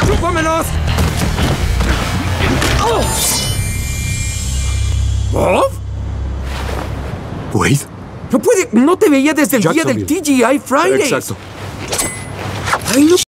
¡Chúpamelos! ¡Oh! ¿Bob? ¿Wade? No puede... No te veía desde el día del Jacksonville. TGI Fridays. Exacto. Ay, no